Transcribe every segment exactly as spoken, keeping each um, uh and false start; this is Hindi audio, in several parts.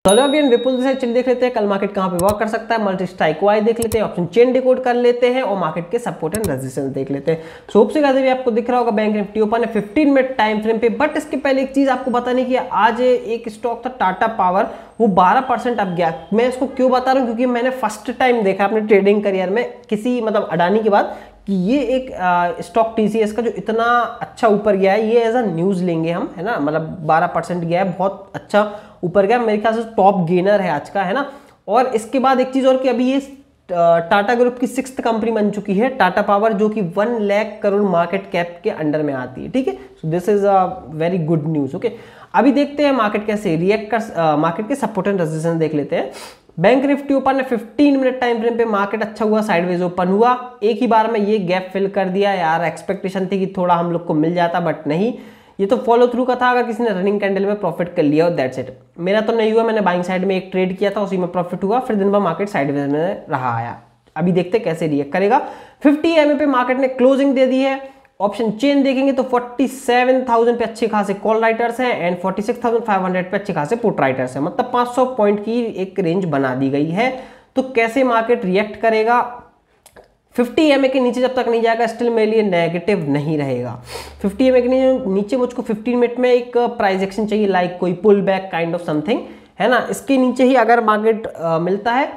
चलो अभी विपुल से चलिए देख लेते हैं कल मार्केट कहां पे वर्क कर सकता है। मल्टी स्ट्राइक वाई देख लेते हैं, ऑप्शन चेन डिकोड कर लेते हैं और मार्केट के सपोर्ट एंड रेजिस्टेंस देख लेते हैं। सोप से कहते भी आपको दिख रहा होगा बैंक निफ्टी ओपन है फिफ्टीन मिनट टाइम फ्रेम पे। बट इसके पहले एक चीज आपको बताने की, आज एक स्टॉक था टाटा पावर, वो बारह परसेंट अप गया। मैं इसको क्यों बता रहा हूँ, क्योंकि मैंने फर्स्ट टाइम देखा अपने ट्रेडिंग करियर में किसी मतलब अडानी के बाद कि ये एक स्टॉक टीसीएस का जो इतना अच्छा ऊपर गया है, ये एज अ न्यूज लेंगे हम, है ना। मतलब बारह परसेंट गया है, बहुत अच्छा ऊपर गया, मेरे ख्याल से टॉप गेनर है आज का, है ना। और इसके बाद एक चीज और कि अभी ये टाटा ग्रुप की सिक्स्थ कंपनी बन चुकी है टाटा पावर, जो कि one lakh crore market cap के अंडर में आती है, ठीक है। So this is a very good news. Okay, अभी देखते हैं मार्केट कैसे रिएक्ट कर, मार्केट के सपोर्ट एंड रेजिस्टेंस देख लेते हैं। बैंक निफ्टी ओपन है फिफ्टीन मिनट टाइम फ्रेम पे, मार्केट अच्छा हुआ, साइडवेज ओपन हुआ, एक ही बार में ये गैप फिल कर दिया यार। एक्सपेक्टेशन थी कि थोड़ा हम लोग को मिल जाता, बट नहीं, ये तो फॉलो थ्रू का था। अगर किसी ने रनिंग कैंडल में प्रॉफिट कर लिया हो, दैट्स इट। मेरा तो नहीं हुआ, मैंने बाइंग साइड में एक ट्रेड किया था, उसी में प्रॉफिट हुआ, फिर दिन भर मार्केट साइडवेज में रहा आया। अभी देखते हैं कैसे रिएक्ट करेगा। फिफ्टी एमए पे मार्केट ने क्लोजिंग दे दी है। ऑप्शन चेन देखेंगे तो फोर्टी सेवन थाउजेंड पे अच्छे खासे कॉल राइटर्स हैं and forty six thousand five hundred पे अच्छे खासे पुट राइटर्स हैं, मतलब पाँच सौ पॉइंट की एक रेंज बना दी गई है। तो कैसे मार्केट रिएक्ट करेगा, फिफ्टी एमए के नीचे जब तक नहीं जाएगा स्टिल मेरे लिए नेगेटिव नहीं रहेगा। फिफ्टी एमए के नीचे मुझको फिफ्टीन मिनट में एक प्राइस एक्शन चाहिए, लाइक कोई pull back kind of something, है ना। इसके नीचे ही अगर मार्केट मिलता है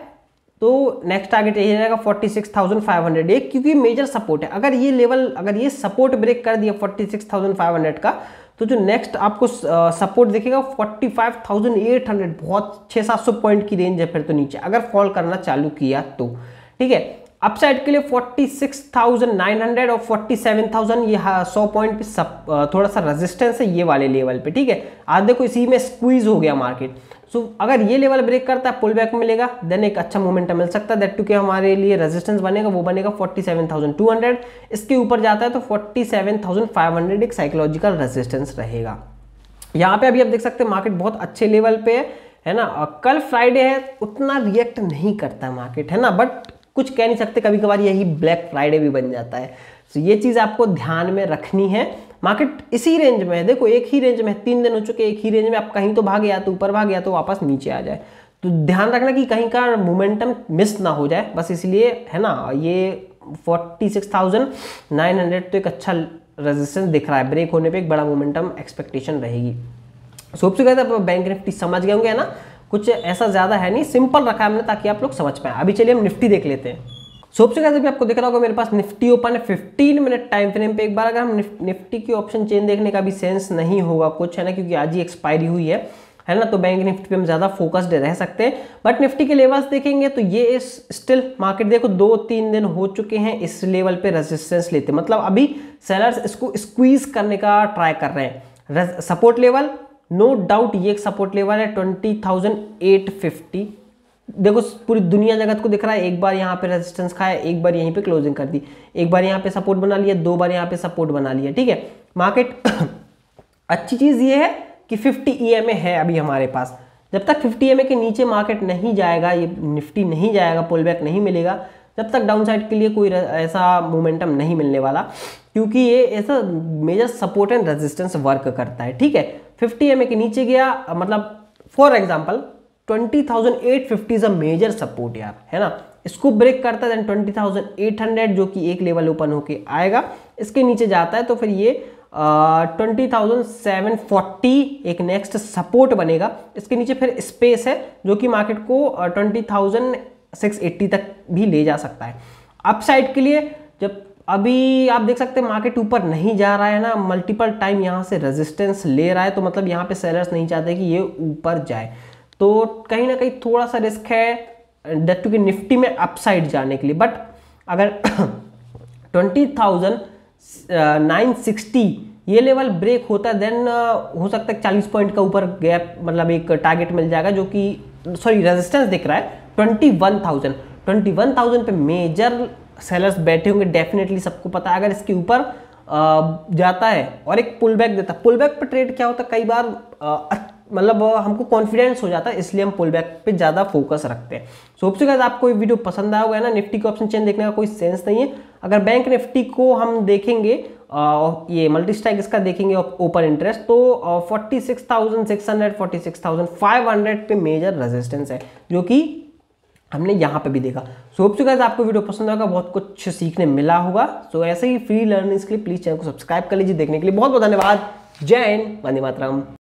तो नेक्स्ट टारगेट यही रहेगा forty six thousand five hundred, एक क्योंकि मेजर सपोर्ट है। अगर ये लेवल, अगर ये सपोर्ट ब्रेक कर दिया forty six thousand five hundred का, तो जो नेक्स्ट आपको सपोर्ट दिखेगा forty five thousand eight hundred, बहुत छह सात सौ पॉइंट की रेंज है फिर तो नीचे, अगर फॉल करना चालू किया तो, ठीक है। अपसाइड के लिए forty six thousand nine hundred और फोर्टी सेवन थाउजेंड, ये सौ पॉइंट पे सब थोड़ा सा रेजिस्टेंस है ये वाले लेवल पे, ठीक है। आज देखो इसी में स्क्वीज हो गया मार्केट। सो so, अगर ये लेवल ब्रेक करता है, पुल बैक मिलेगा, देन एक अच्छा मोमेंटम मिल सकता है। दैट टू के हमारे लिए रेजिस्टेंस बनेगा, वो बनेगा forty seven thousand two hundred. इसके ऊपर जाता है तो forty seven thousand five hundred एक साइकोलॉजिकल रेजिस्टेंस रहेगा। यहाँ पे अभी आप देख सकते हैं मार्केट बहुत अच्छे लेवल पे है, है ना। कल फ्राइडे है, उतना रिएक्ट नहीं करता मार्केट, है ना, बट कुछ कह नहीं सकते, कभी कभार यही ब्लैक फ्राइडे भी बन जाता है। तो ये चीज़ आपको ध्यान में रखनी है। मार्केट इसी रेंज में है, देखो एक ही रेंज में, तीन दिन हो चुके एक ही रेंज में, आप कहीं तो भाग या तो ऊपर भाग या तो वापस नीचे आ जाए। तो ध्यान रखना कि कहीं का मोमेंटम मिस ना हो जाए, बस इसलिए, है ना। ये forty six thousand nine hundred तो एक अच्छा रेजिस्टेंस दिख रहा है, ब्रेक होने पे एक बड़ा मोमेंटम एक्सपेक्टेशन रहेगी। सोप से कहते हैं बैंक निफ्टी समझ गए होंगे, है ना, कुछ ऐसा ज्यादा है नहीं, सिंपल रखा है हमने ताकि आप लोग समझ पाए। अभी चलिए हम निफ्टी देख लेते हैं। सबसे पहले भी आपको दिख रहा होगा मेरे पास निफ्टी ओपन है फिफ्टीन मिनट टाइम फ्रेम पे। एक बार अगर हम निफ्टी की ऑप्शन चेन देखने का भी सेंस नहीं होगा कुछ, है ना, क्योंकि आज ही एक्सपायरी हुई है, है ना, तो बैंक निफ्टी पे हम ज्यादा फोकस्ड रह सकते हैं। बट निफ्टी के लेवल्स देखेंगे तो ये स्टिल मार्केट देखो दो तीन दिन हो चुके हैं इस लेवल पे रेजिस्टेंस लेते, मतलब अभी सेलर्स इसको स्क्वीज करने का ट्राई कर रहे हैं। सपोर्ट लेवल नो डाउट ये एक सपोर्ट लेवल है ट्वेंटी थाउजेंड एट फिफ्टी। देखो पूरी दुनिया जगत को दिख रहा है, एक बार यहाँ पे रेजिस्टेंस खाया, एक बार यहीं पे क्लोजिंग कर दी, एक बार यहाँ पे सपोर्ट बना लिया, दो बार यहाँ पे सपोर्ट बना लिया, ठीक है। मार्केट अच्छी चीज ये है कि फिफ्टी ई एम ए है अभी हमारे पास। जब तक फिफ्टी ई एम ए के नीचे मार्केट नहीं जाएगा, ये निफ्टी नहीं जाएगा, पुल बैक नहीं मिलेगा, जब तक डाउन साइड के लिए कोई ऐसा मोमेंटम नहीं मिलने वाला, क्योंकि ये ऐसा major support and resistance work करता है, ठीक है। फिफ्टी एम ए के नीचे गया, मतलब for example twenty thousand eight fifty is a major support यार, है ना। इसको ब्रेक करता है then twenty thousand eight hundred, जो कि एक लेवल ओपन होके आएगा, इसके नीचे जाता है तो फिर ये ट्वेंटी थाउजेंड सेवन फोर्टी एक नेक्स्ट सपोर्ट बनेगा। इसके नीचे फिर स्पेस है जो कि मार्केट को ट्वेंटी थाउजेंड सिक्स एट्टी तक भी ले जा सकता है। अपसाइड के लिए जब अभी आप देख सकते हैं मार्केट ऊपर नहीं जा रहा है ना, मल्टीपल टाइम यहाँ से रेजिस्टेंस ले रहा है, तो मतलब यहाँ पे सेलर्स नहीं चाहते कि ये ऊपर जाए, तो कहीं ना कहीं थोड़ा सा रिस्क है दैट टू कि निफ्टी में अपसाइड जाने के लिए। बट अगर ट्वेंटी थाउजेंड नाइन सिक्सटी ये लेवल ब्रेक होता है देन हो सकता है चालीस पॉइंट का ऊपर गैप, मतलब एक टारगेट मिल जाएगा, जो कि सॉरी रेजिस्टेंस दिख रहा है twenty one thousand twenty one thousand पे मेजर सेलर्स बैठे होंगे डेफिनेटली, सबको पता है। अगर इसके ऊपर जाता है और एक पुल बैक देता है, पुल बैक पे ट्रेड क्या होता है कई बार मतलब हमको कॉन्फिडेंस हो जाता है, इसलिए हम पुल बैक पे ज्यादा फोकस रखते हैं। सो होप सो गाइस आपको ये वीडियो पसंद आया होगा ना। निफ्टी के ऑप्शन चेन देखने का कोई सेंस नहीं है। अगर बैंक निफ्टी को हम देखेंगे ये मल्टी स्ट्राइक इसका देखेंगे ओपन इंटरेस्ट तो forty six thousand six hundred forty six thousand five hundred पे मेजर रेजिस्टेंस है जो कि हमने यहाँ पे भी देखा। सो होप सो गाइस आपको वीडियो पसंद होगा, बहुत कुछ सीखने मिला होगा। सो so, ऐसे ही फ्री लर्निंग्स के लिए प्लीज चैनल को सब्सक्राइब कर लीजिए। देखने के लिए बहुत बहुत धन्यवाद। जय हिंद, वंदे मातरम।